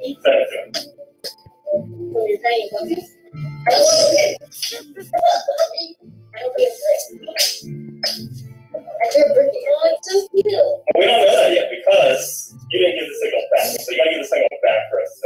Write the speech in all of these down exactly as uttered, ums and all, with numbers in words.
We don't know that yet because you didn't give the signal back. So you gotta give the signal back for us.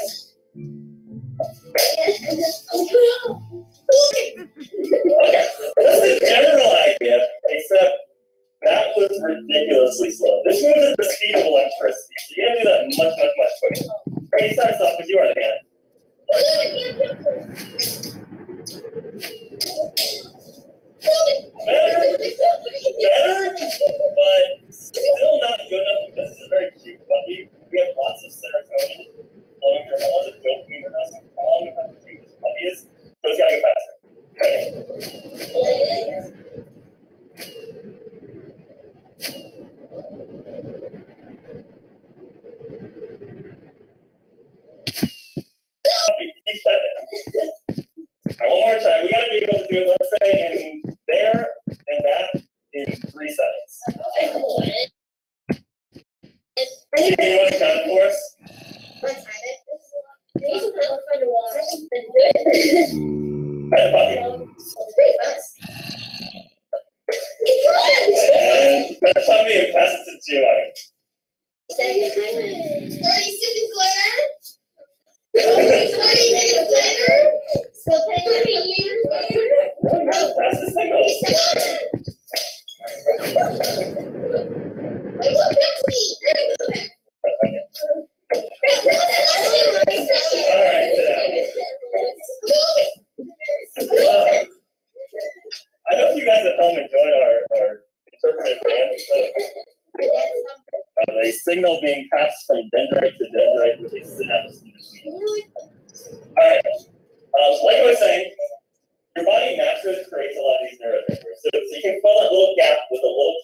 Okay, that's the general idea, except that was ridiculously slow. This moves at the speed of electricity. So you gotta do that much, much, much quicker. Alright, start us off with your hand. Better, better, but still not good enough. This is a very cute puppy. We have lots of serotonin. Flowing through lots of dopamine in us. All we have to do this puppy is, so it's gotta go faster. Okay. Alright, one more time. We gotta be able to do it, let's say, in there and that in three seconds. Can you want to count it for us? Alright, puppy. And that's puppy and pass it to Giovanni. thirty seconds later. thirty minutes later. So thirty years later. Pass the signal. Wait, look, that's me. Alright, uh, I know you guys at home enjoy our, our interpretive dance. Uh, a signal being passed from dendrite to dendrite with a synapse in between. Alright, um, like I was saying, your body naturally creates a lot of these neurotransmitters. So, so you can fill that little gap with a little